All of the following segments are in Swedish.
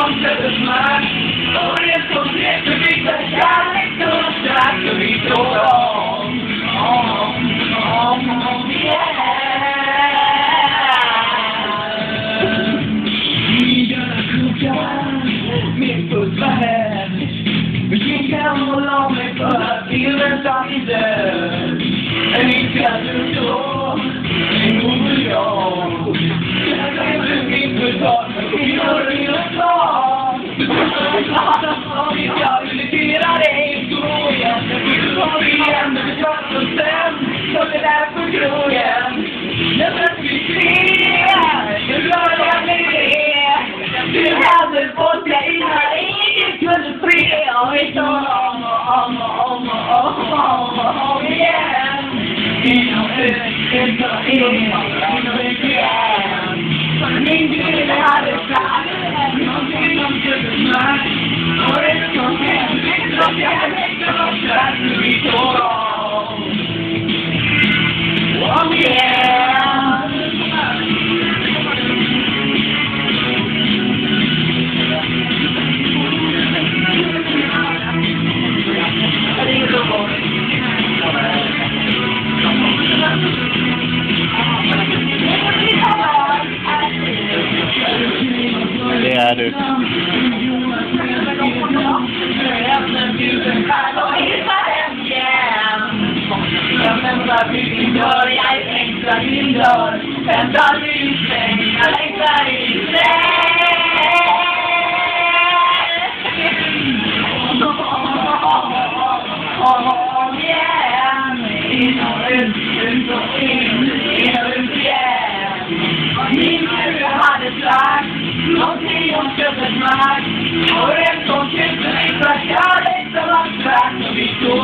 som sätter mark. Och det som heter vissa kärlek och strax och vi står yeah. Bilarna kokar med fulla hem. Vi kan hålla mig för att bilden tar i död. En ytterligare du då, en god och jag. Jag kan du mitt betalt, men kvinnor är ju kvar. Om jag irriterar dig så igen. Så tar vi igen, det blir klart och sen så det där på krogen. Jag tror att vi ser, jag gör jag med det. Du hade fått dig innan ingen kunde fri. Och vi står om igen. Inom ut, inom ut igen. Min kille hade sagt någonting som skulle smart. Och det som hände som jag tänkte var strax nu vi står om igen. Det är du. Någonting om köpet mark. Och en som köpte vissa kärlek som var strax och vi står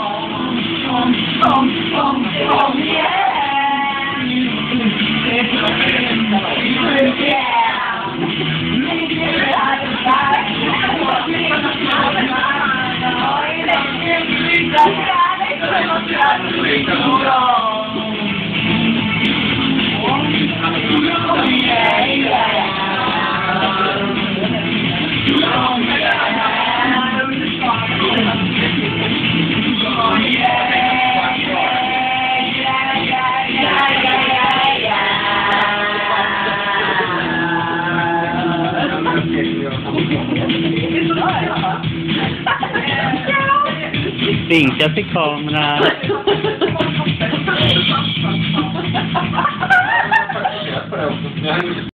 om igen. Det är så fint, vi står igen. Min kille hade sagt någonting om köpet mark. Och en som köpte vissa kärlek som var strax och vi står om igen. Vinka till kameran.